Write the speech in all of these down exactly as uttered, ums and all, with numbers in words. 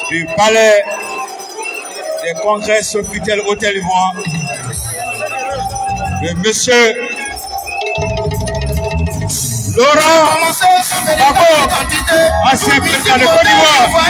du palais des congrès Sofitel Hôtel Ivoire, de monsieur Laurent Gbagbo, ancien président de Côte d'Ivoire.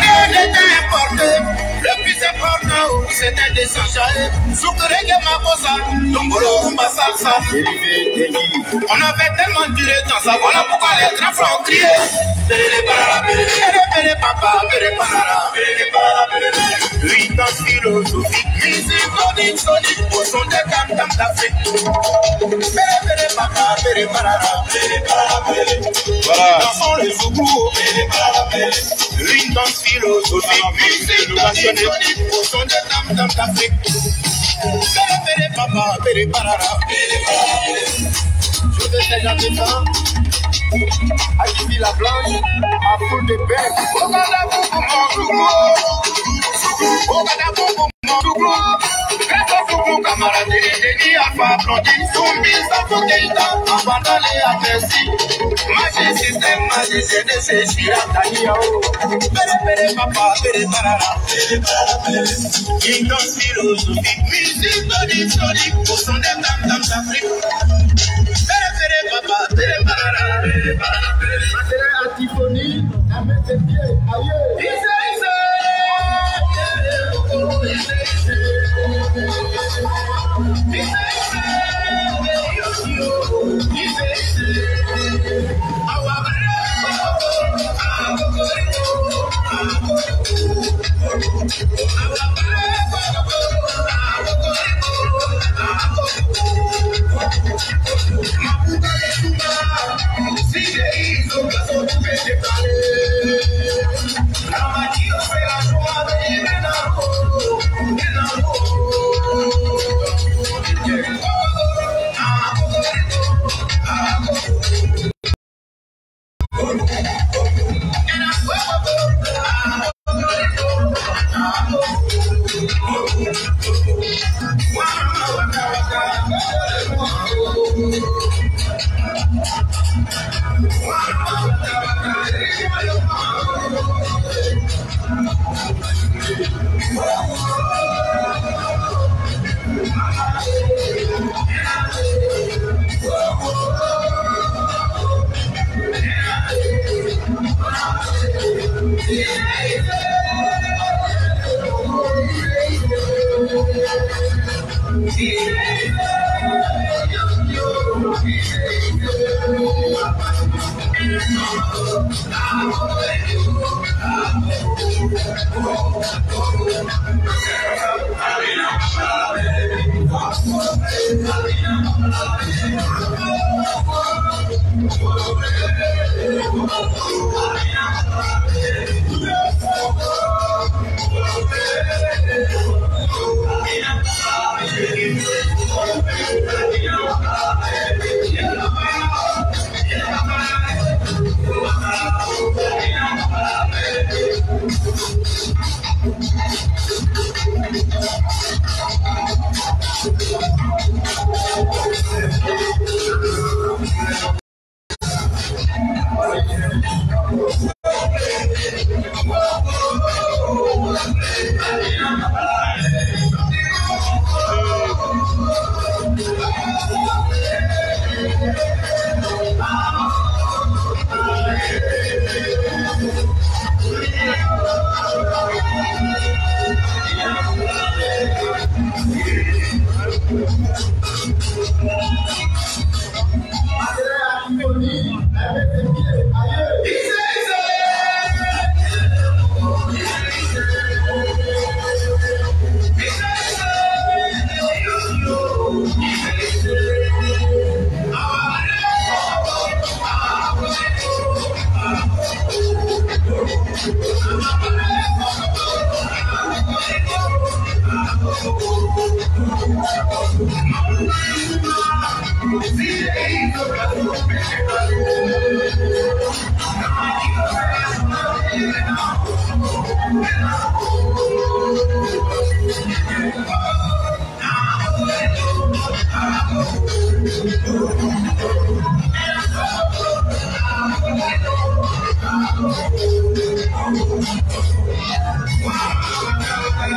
Le plus important, c'était de s'enchaîner. Soukrege Makosa, Dombolo Mbassasa. On avait tellement duré dans ça, voilà pourquoi les trafics ont crié. Péré parara, péré péré papa, péré parara, péré parara, péré. Lui dans philosophique, musique, sonique, sonique, au son des tam-tam d'Afrique. Péré péré papa, péré parara, péré parara, péré. Voilà. Dansons les zougous, péré parara, péré. Lui dans philosophique, musique, sonique, sonique, au son des tam-tam d'Afrique. Péré péré papa, péré parara, péré parara, péré. Je veux déjà des temps. Activer la blanche, à full de bec. Ogada boum mon tougou. Ogada boum mon tougou. Grâce au tougou, camarade, Denis Alpha Blondie. Zumbi, Safokeita, abandonné à Merci. Magic système, magicien de ces chiratania. Péré, péré, papa, péré, parara. Péré, parara, péré. Kingdom philosophique, musique, sonique, sonique. Au son des tam-tam d'Afrique. Péré, péré, papa, péré, parara. Péré, parara, péré. Matériel antiphonique, à mettre tes pieds ailleurs. Issé, issé. Issé, issé. Issé, issé. Wow.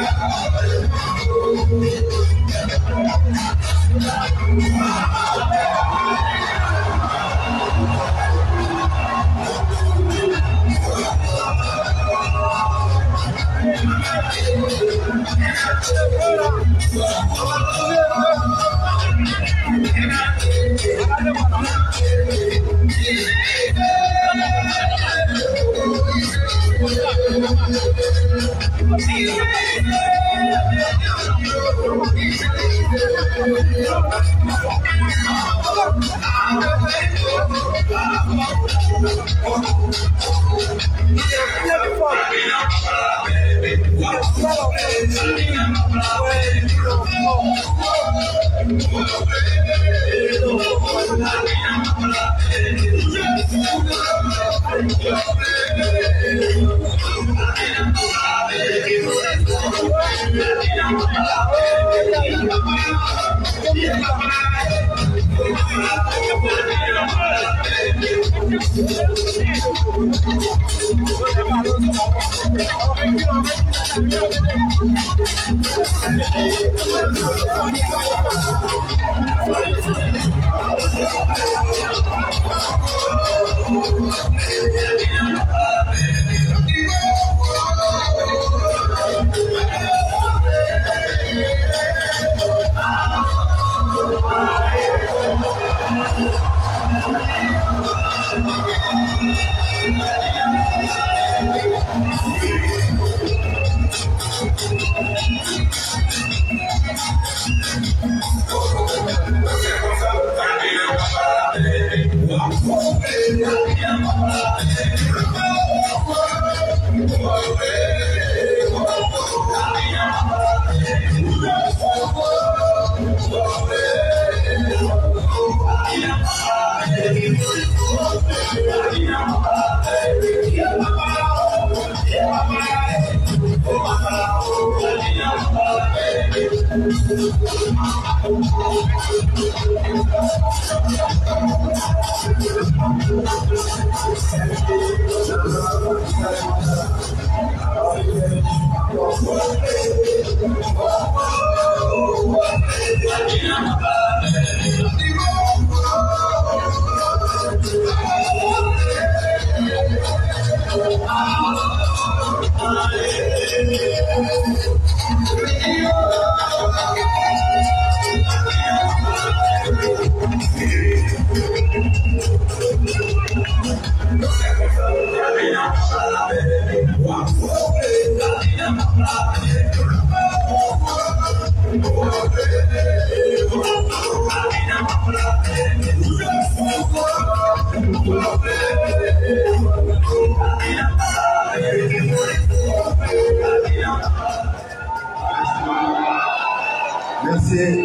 Merci.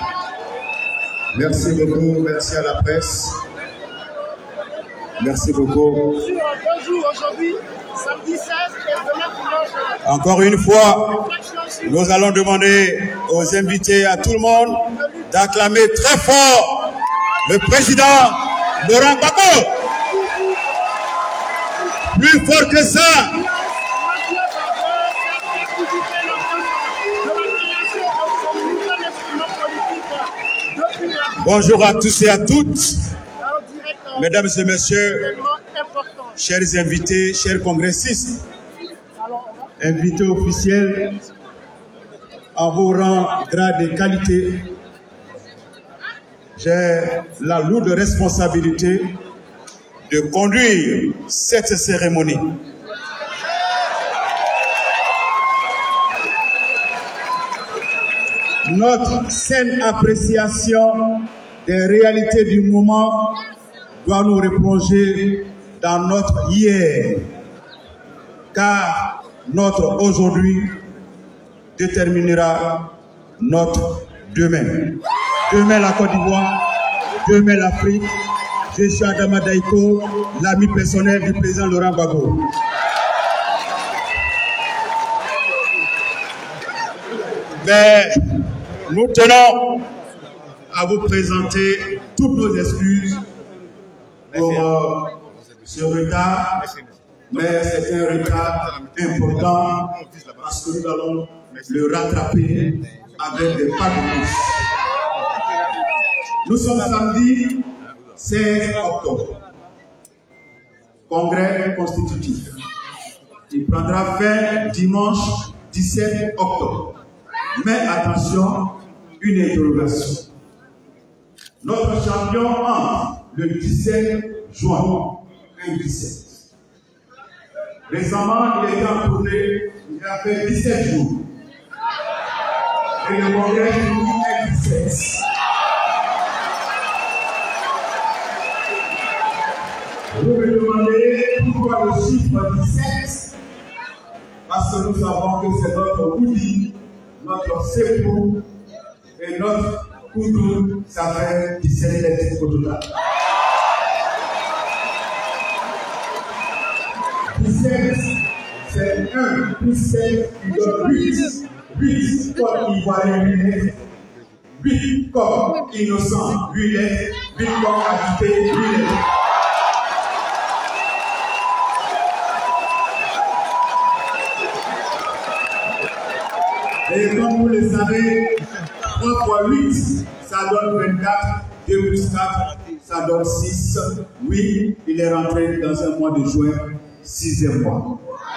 Merci beaucoup. Merci à la presse. Merci beaucoup. Encore une fois, nous allons demander aux invités, à tout le monde, d'acclamer très fort le président Laurent Gbagbo. Plus fort que ça. Bonjour à tous et à toutes, mesdames et messieurs, chers invités, chers congressistes, invités officiels, à vos rangs, grades et qualités, j'ai la lourde responsabilité de conduire cette cérémonie. Notre saine appréciation des réalités du moment doit nous replonger dans notre hier, car notre aujourd'hui déterminera notre demain. Demain la Côte d'Ivoire, demain l'Afrique. Je suis Adama Daïko, l'ami personnel du président Laurent Gbagbo. Mais nous tenons à vous présenter toutes nos excuses pour euh, ce retard, mais c'est un retard important parce que nous allons le rattraper avec des pas de pouce. Nous sommes samedi seize octobre. Congrès constitutif. Il prendra fin dimanche dix-sept octobre. Mais attention, une interrogation. Notre champion entre le dix-sept juin et le dix-sept. Récemment, il était en tournée, il a fait dix-sept jours. Et le congrès est dix-sept. Vous me demandez pourquoi le chiffre dix-sept? Parce que nous savons que c'est notre Oudi, notre Sepou et notre Koudou, ça fait dix-sept lettres au total. dix-sept, c'est un plus sept qui donne huit. huit comme Ivoirien, huit lettres. huit comme innocent, huit lettres. huit comme habité, huit lettres. Et comme vous le savez, trois fois huit, ça donne vingt-quatre, deux plus quatre, ça donne six. Oui, il est rentré dans un mois de juin, sixième mois.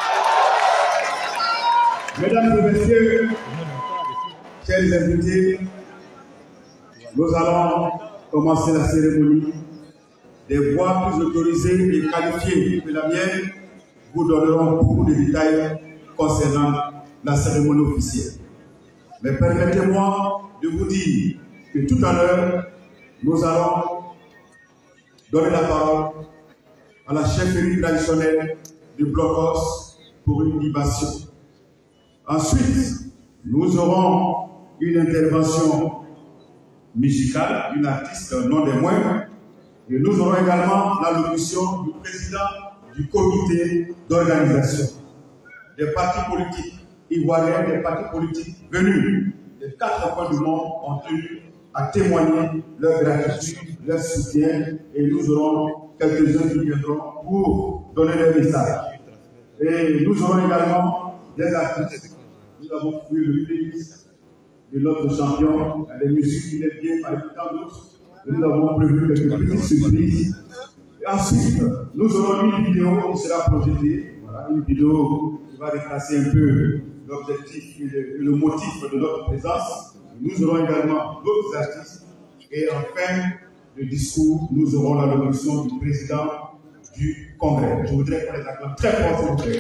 Mesdames et messieurs, chers invités, nous allons commencer la cérémonie. Des voix plus autorisées et qualifiées que la mienne vous donneront beaucoup de détails concernant la cérémonie officielle. Mais permettez-moi de vous dire que tout à l'heure, nous allons donner la parole à la chefferie traditionnelle du Blocos pour une libation. Ensuite, nous aurons une intervention musicale d'une artiste non des moindres. Et nous aurons également l'allocution du président du comité d'organisation des partis politiques ivoiriens, des partis politiques venus des quatre coins du monde ont tenu à témoigner leur gratitude, leur soutien, et nous aurons quelques-uns qui viendront pour donner leur message. Et nous aurons également des artistes. Nous avons vu le playlist de notre champion, les musiques qu'il est bien parmi tant d'autres. Nous avons prévu quelques petites surprises. Et ensuite, nous aurons une vidéo qui sera projetée. Voilà, une vidéo qui va retracer un peu l'objectif et le, le motif de notre présence. Nous aurons également d'autres artistes. Et en fin de discours, nous aurons l'allocution du président du Congrès. Je voudrais qu'on les acclame très fort, s'il vous plaît.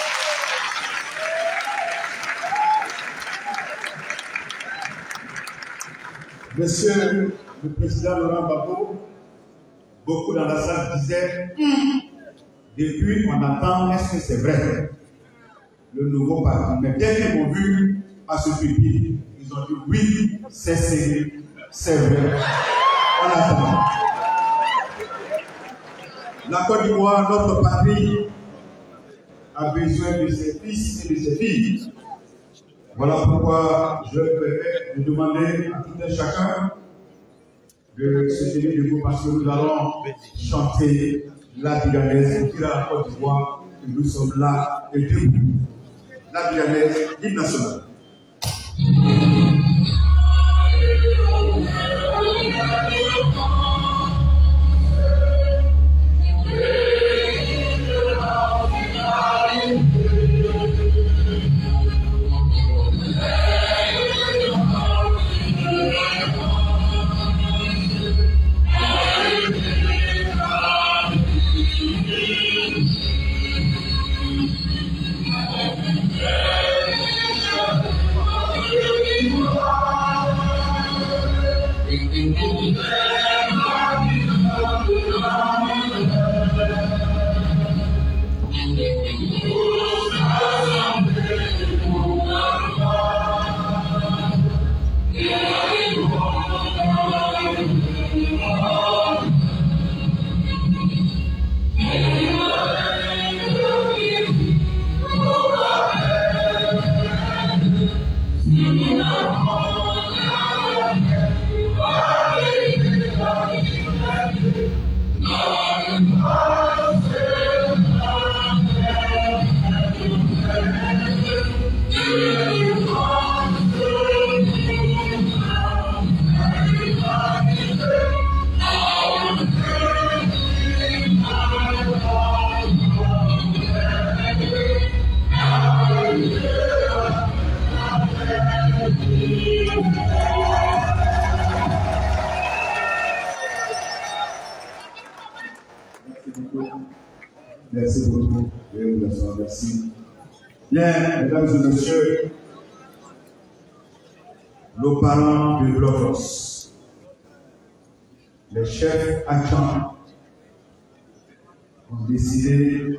Monsieur le président Laurent Gbagbo, beaucoup dans la salle disaient, depuis on entend, est-ce que c'est vrai, le nouveau parti. Mais dès qu'ils m'ont vu à ce pupitre, ils ont dit oui, c'est sérieux, c'est vrai. On attend. La Côte d'Ivoire, notre patrie, a besoin de ses fils et de ses filles. Voilà pourquoi je me permets de demander à tout un chacun de se tenir debout parce que nous allons chanter la Guyanaise pour dire à la Côte d'Ivoire que nous sommes là et debout. La Guyanaise, l'hymne national. Yeah. Bien, mesdames et messieurs, nos parents de Blocos, les chefs agents ont décidé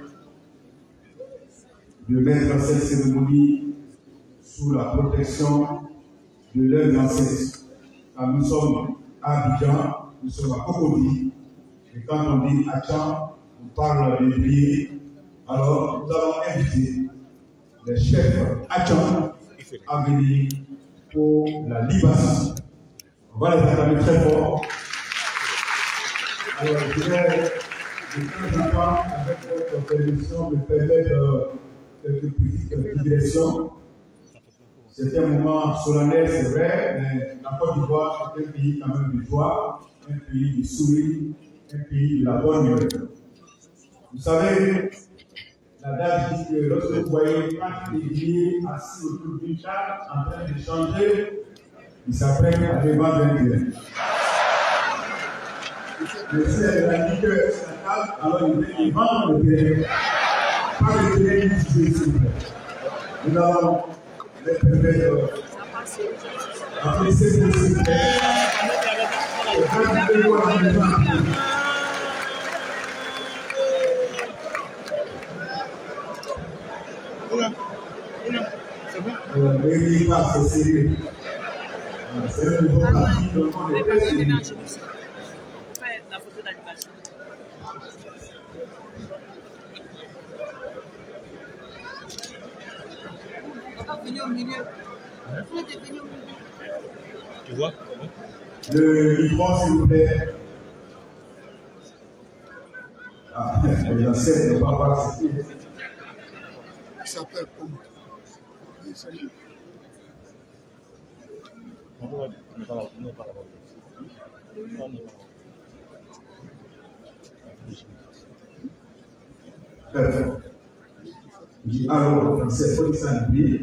de mettre cette cérémonie sous la protection de leurs ancêtres. Car nous sommes à Abidjan, nous sommes à Cocody, et quand on dit Achan, on parle de prier. Alors, nous allons inviter les chefs Achan à venir pour la libation. On va les acclamer très fort. Alors, je dirais, de temps en temps, avec votre permission, me permettre euh, quelques petites digressions. C'est un moment solennel, c'est vrai, mais la Côte d'Ivoire est un pays quand même de joie, un pays de sourire, un pays de la bonne humeur. Vous savez, la dame dit que lorsque vous voyez quatre aiguilles assis autour d'une table en train d'échanger, ils s'apprêtent à débattre un bien. Mais si elle a dit que c'est la table, alors ils vendent le terrain. Pas le terrain qui se s'il vous plaît. Nous allons les permettre d'apprécier ce que c'est. Oui, pas c'est sérieux. C'est un nouveau parti, donc on est très sérieux. La photo d'animation. On va venir au milieu. On va venir au milieu. Tu vois? Le micro, s'il vous plaît. Ah, les ancêtres ne vont pas participer. Il s'appelle comment? Alors, c'est pour ça que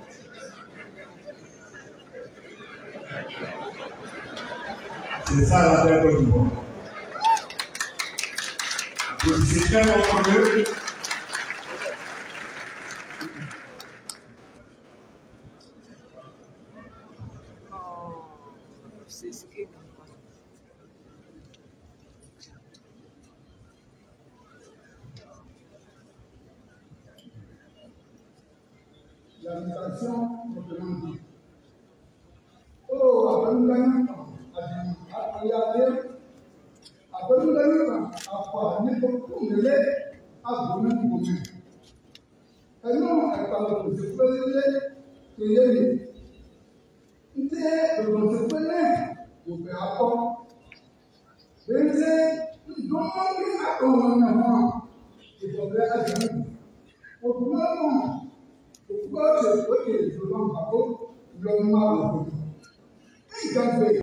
c'est ça la paix Côte d'Ivoire. C'est très bon. C'est ce qui est la mutation proprement dit. Oh, abandonnement, abandonnement, abandonnement, à ne pas couler, abandonnement. Et non, elle parle de ce que il y a eu. Il était dans ce pays, au Pératon. Il disait, nous demandons à ton il faudrait agir. Autrement, pourquoi je peux que je ne pas l'homme m'a